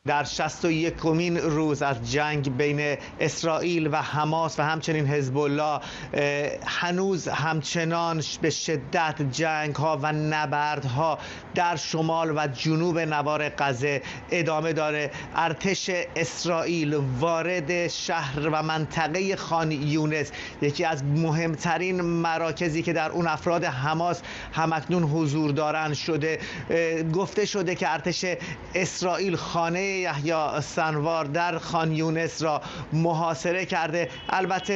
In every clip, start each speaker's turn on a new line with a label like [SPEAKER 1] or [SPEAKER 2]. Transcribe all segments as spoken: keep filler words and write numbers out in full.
[SPEAKER 1] در شصت و یکمین روز از جنگ بین اسرائیل و حماس و همچنین حزب الله هنوز همچنان به شدت جنگ ها و نبردها در شمال و جنوب نوار غزه ادامه داره. ارتش اسرائیل وارد شهر و منطقه خان یونس، یکی از مهمترین مراکزی که در اون افراد حماس همکنون حضور دارند شده. گفته شده که ارتش اسرائیل خانه یحیی سنوار در خان یونس را محاصره کرده. البته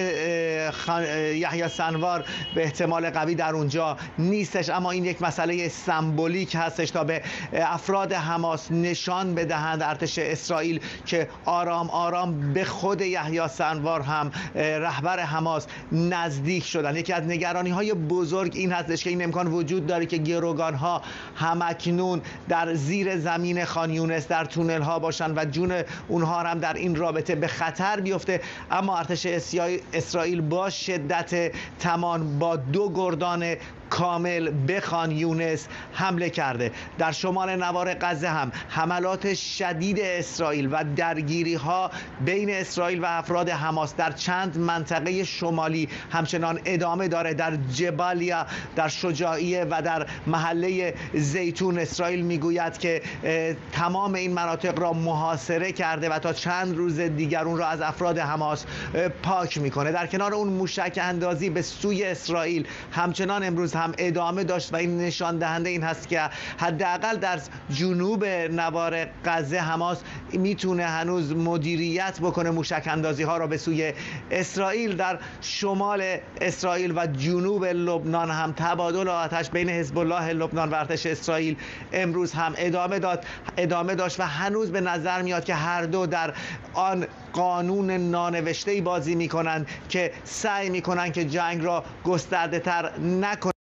[SPEAKER 1] یحیی سنوار به احتمال قوی در اونجا نیستش، اما این یک مسئله سمبولیک هستش تا به افراد حماس نشان بدهند ارتش اسرائیل که آرام آرام به خود یحیی سنوار هم رهبر حماس نزدیک شدن. یکی از نگرانی های بزرگ این هستش که این امکان وجود داره که گروگان ها همکنون در زیر زمین خان یونس در تونل ها باشن و جون اونها هم در این رابطه به خطر بیفته. اما ارتش اسرائیل با شدت تمام با دو گردان کامل به خان یونس حمله کرده. در شمال نوار غزه هم حملات شدید اسرائیل و درگیری ها بین اسرائیل و افراد حماس در چند منطقه شمالی همچنان ادامه داره. در جبالیا، در شجاعیه و در محله زیتون اسرائیل میگوید که تمام این مناطق را محاصره کرده و تا چند روز دیگر اون را از افراد حماس پاک میکنه. در کنار اون موشک اندازی به سوی اسرائیل همچنان امروز هم ادامه داشت و این نشان دهنده این هست که حداقل در جنوب نوار غزه حماس میتونه هنوز مدیریت بکنه موشک اندازی ها را به سوی اسرائیل. در شمال اسرائیل و جنوب لبنان هم تبادل آتش بین حزب الله لبنان و ارتش اسرائیل امروز هم ادامه داد ادامه داشت و هنوز به نظر میاد که هر دو در آن قانون نانوشته‌ای بازی میکنند که سعی میکنند که جنگ را گسترده تر نکنند.